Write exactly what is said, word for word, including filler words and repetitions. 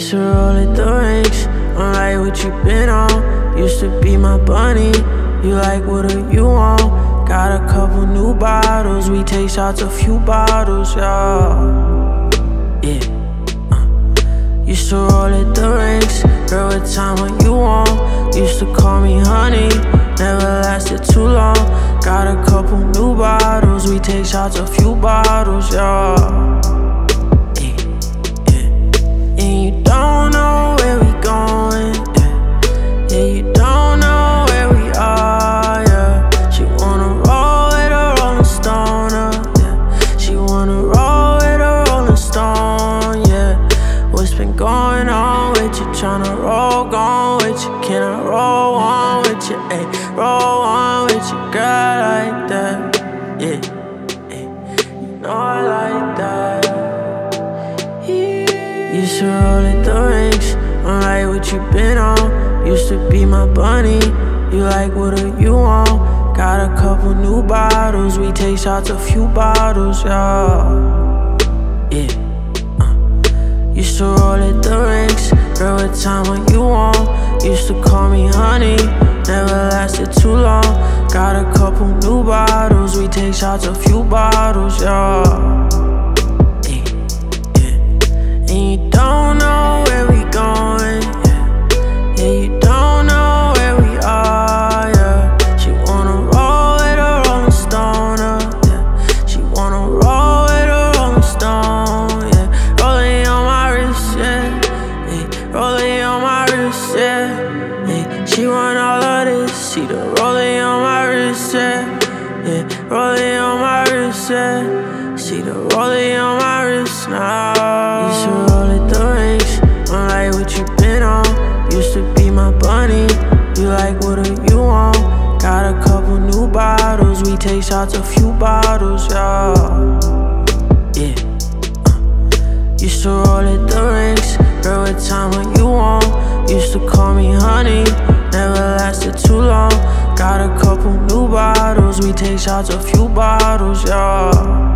Used to roll at the ranks, I'm like, what you been on? Used to be my bunny, you like, what do you want? Got a couple new bottles, we take shots, a few bottles, yeah. Yeah, uh. Used to roll at the ranks, girl, what time what you want? Used to call me honey, never lasted too long. Got a couple new bottles, we take shots, a few bottles, yeah. Don't know where we going, yeah. Yeah, you don't know where we are, yeah. She wanna roll with a rolling stoner, yeah. She wanna roll with a rolling stone, yeah. What's been going on with you? Tryna roll, gone with you. Can I roll on with you, ayy? Roll on with you, girl, like that, yeah, ayy. You know I like that. Used to roll at the ranks, I'm like, what you been on? Used to be my bunny, you like, what do you want? Got a couple new bottles, we take shots, a few bottles, yeah. Yeah, uh. Used to roll at the ranks, girl, what time what you want? Used to call me honey, never lasted too long. Got a couple new bottles, we take shots, a few bottles, yeah. And you don't know where we going, yeah. Yeah, you don't know where we are, yeah. She wanna roll with a rolling stoner, yeah. She wanna roll with a rolling stone, yeah. Rolling on my wrist, yeah, yeah. Rolling on my wrist, yeah, yeah. She want all of this, see the rolling on my wrist, yeah, yeah. Rolling on my wrist, yeah. See the rolling on my wrist now. Used to roll at the ranks, I'm like, what you been on? Used to be my bunny, you like, what do you want? Got a couple new bottles, we take shots, a few bottles, yeah. Yeah, uh. Used to roll at the ranks, girl, what time what you want? Used to call me honey, never lasted too long. Got a couple new bottles, we take shots, a few bottles, yeah.